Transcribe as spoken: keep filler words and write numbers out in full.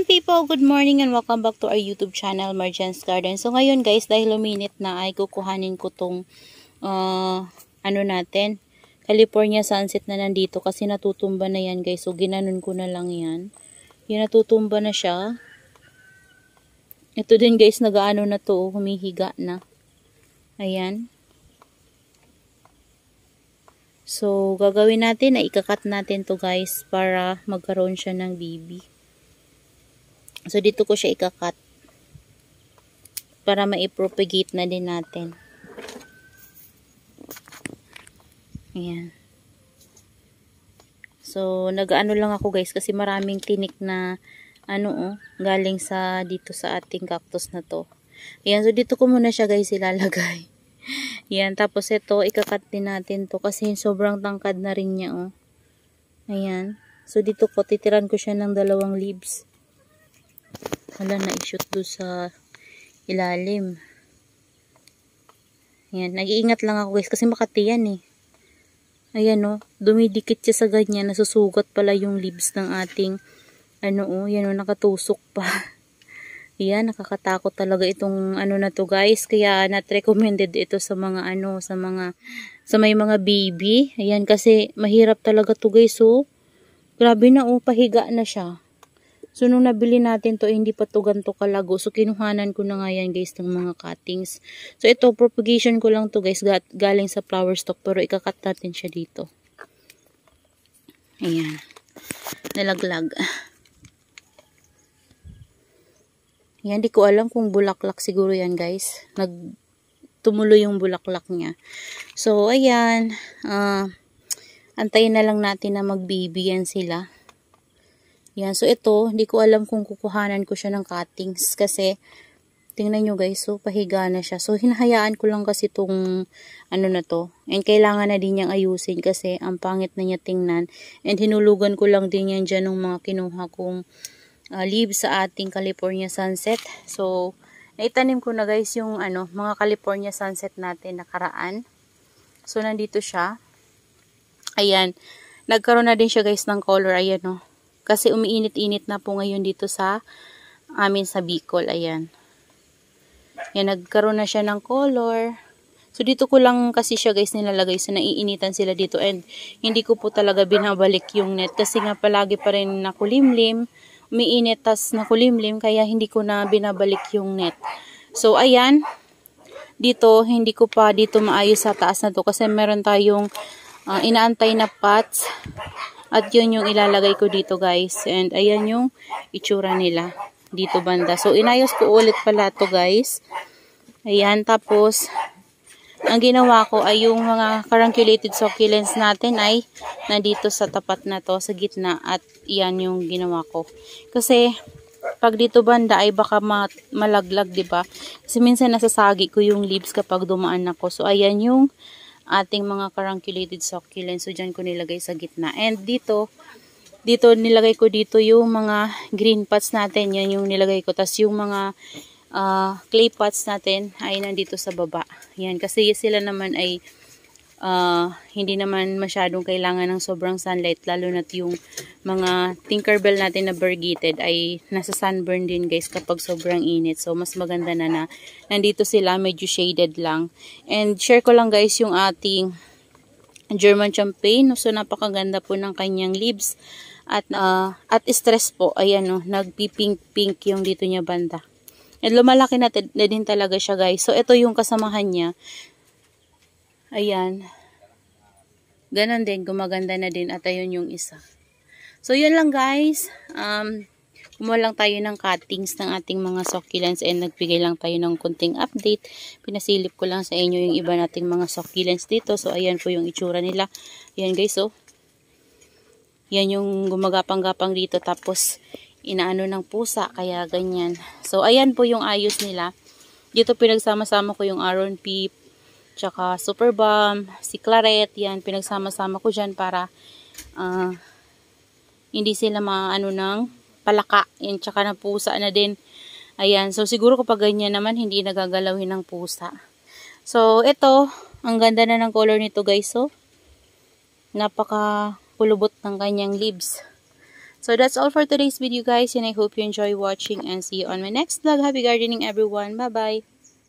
people, good morning and welcome back to our YouTube channel, Marjan's Garden. So ngayon guys, dahil luminit na ay kukuhanin ko tong uh, ano natin, California sunset na nandito kasi natutumba na yan guys. So ginanon ko na lang yan. Yan, natutumba na siya. Ito din guys, nagaano na to, humihiga na. Ayan. So gagawin natin na ikakat natin to guys para magkaroon siya ng baby. So, dito ko siya ikakat para maipropagate na din natin. Ayan. So, nag-ano lang ako guys kasi maraming tinik na ano oh, galing sa dito sa ating cactus na to. Ayan, so dito ko muna siya guys ilalagay. Ayan, tapos ito, ikakat din natin to kasi sobrang tangkad na rin niya oh. Ayan. So, dito ko, titiran ko siya ng dalawang leaves. Wala na i-shoot doon sa ilalim. Ayan, nag-iingat lang ako guys kasi makati yan eh. Ayan o, oh, dumidikit siya sa ganyan, nasusugat pala yung leaves ng ating ano o, oh, yan o, oh, nakatusok pa. Ayan, nakakatakot talaga itong ano na to guys, kaya not recommended ito sa mga ano, sa mga sa may mga baby. Ayan, kasi mahirap talaga to guys oh. Grabe na oh, pahiga na siya. So, nung nabili natin to, eh, hindi pa to ganito kalago. So, kinuhanan ko na nga yan, guys, ng mga cuttings. So, ito, propagation ko lang to, guys, galing sa flower stalk. Pero, ikakat natin siya dito. Ayan. Nalaglag. Ayan, di ko alam kung bulaklak siguro yan, guys. Nagtumulo yung bulaklak niya. So, ayan. Uh, antayin na lang natin na mag-baby yan sila. Yan, so ito, hindi ko alam kung kukuhanan ko siya ng cuttings kasi tingnan nyo guys, so pahiga na siya. So hinahayaan ko lang kasi itong ano na to. And kailangan na din niyang ayusin kasi ang pangit na niya tingnan. And hinulugan ko lang din yan dyan ng mga kinuha kong uh, leaves sa ating California sunset. So naitanim ko na guys yung ano, mga California sunset natin nakaraan. So nandito siya. Ayan, nagkaroon na din siya guys ng color, ayan o. Oh. Kasi umiinit-init na po ngayon dito sa amin sa Bicol. Ayan. Yan, nagkaroon na siya ng color. So, dito ko lang kasi siya guys nilalagay. So, naiinitan sila dito. And, hindi ko po talaga binabalik yung net. Kasi nga palagi pa rin nakulimlim. Umiinit tas nakulimlim. Kaya, hindi ko na binabalik yung net. So, ayan. Dito, hindi ko pa dito maayos sa taas na to. Kasi meron tayong uh, inaantay na pots. At yun yung ilalagay ko dito guys. And ayan yung itsura nila dito banda. So inayos ko ulit pala to guys. Ayan, tapos ang ginawa ko ay yung mga carunculated succulents natin ay nandito sa tapat na to, sa gitna. At yan yung ginawa ko. Kasi pag dito banda ay baka ma malaglag, diba? Kasi minsan nasasagi ko yung leaves kapag dumaan ako. So ayan yung ating mga carunculated succulents. So, dyan ko nilagay sa gitna. And dito, dito nilagay ko dito yung mga green pots natin. Yan yung nilagay ko. Tapos yung mga uh, clay pots natin ay nandito sa baba. Yan. Kasi sila naman ay uh, hindi naman masyadong kailangan ng sobrang sunlight. Lalo na't yung mga Tinkerbell natin na variegated ay nasa sunburn din guys kapag sobrang init. So, mas maganda na na nandito sila, medyo shaded lang. And share ko lang guys yung ating German champagne. So, napakaganda po ng kanyang leaves. At, uh, at stress po, ayan o, oh, nagpipink-pink yung dito niya banda. And lumalaki na, na din talaga siya guys. So, ito yung kasamahan niya. Ayan. Ganon din, gumaganda na din. At ayun yung isa. So, yun lang guys. Um, kumuha lang tayo ng cuttings ng ating mga succulents and nagbigay lang tayo ng kunting update. Pinasilip ko lang sa inyo yung iba nating mga succulents dito. So, ayan po yung itsura nila. Ayan guys, oh. Yan yung gumagapang-gapang dito. Tapos, inaano ng pusa. Kaya, ganyan. So, ayan po yung ayos nila. Dito pinagsama-sama ko yung Aron Peep, tsaka Super Balm, si Claret. Yan, pinagsama-sama ko dyan para ah, uh, hindi sila maano ng palaka. Yan, tsaka na pusa na din. Ayan. So, siguro kapag ganyan naman, hindi nagagalawin ng pusa. So, ito. Ang ganda na ng color nito, guys. So, napaka kulubot ng kanyang leaves. So that's all for today's video guys, and I hope you enjoy watching and see you on my next vlog. Happy gardening everyone. Bye bye.